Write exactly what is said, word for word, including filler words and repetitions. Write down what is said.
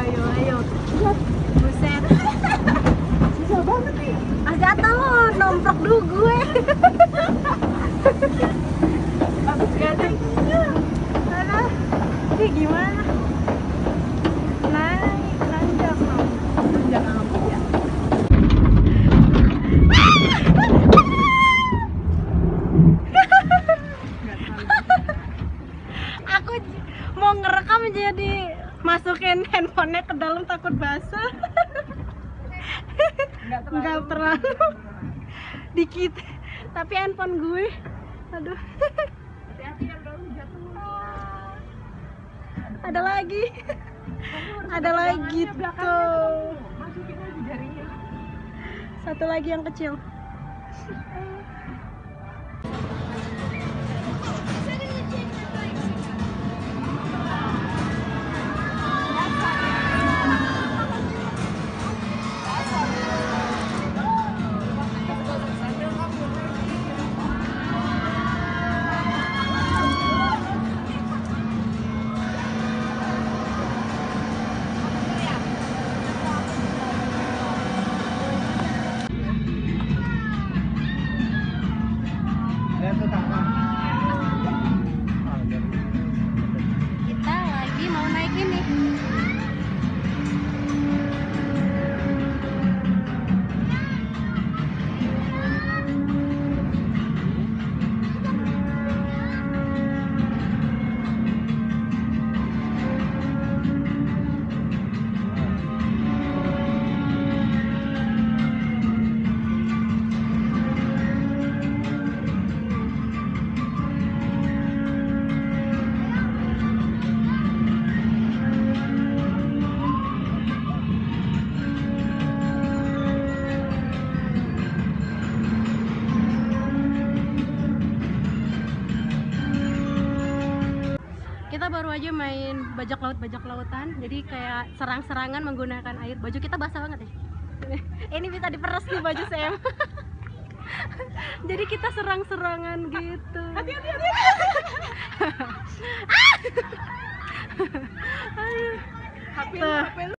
ayo, ayo. Buset. Susah banget nih. Ah jatuh lo, nomprok dulu gue. Habis gak ada ininya. Aduh, ini gimana? Naik, nanjak no. Jangan ngambek ya. Aku j- mau ngerekam jadi masukin handphonenya ke dalam takut basah. Enggak terlalu. Enggak terlalu. Dikit. Tapi handphone gue. Aduh. Hati-hati yang baru jatuh. Ada lagi. Ada lagi tuh. Masukin lagi jarinya. Satu lagi yang kecil. Kita lagi mau naik ini. Kita baru aja main bajak laut bajak lautan, jadi kayak serang-serangan menggunakan air. Baju kita basah banget ya. Ini bisa diperes nih baju Sam. Jadi kita serang-serangan gitu. Hati-hati, hati-hati. Ayo. H P lu, Tuh. H P lu.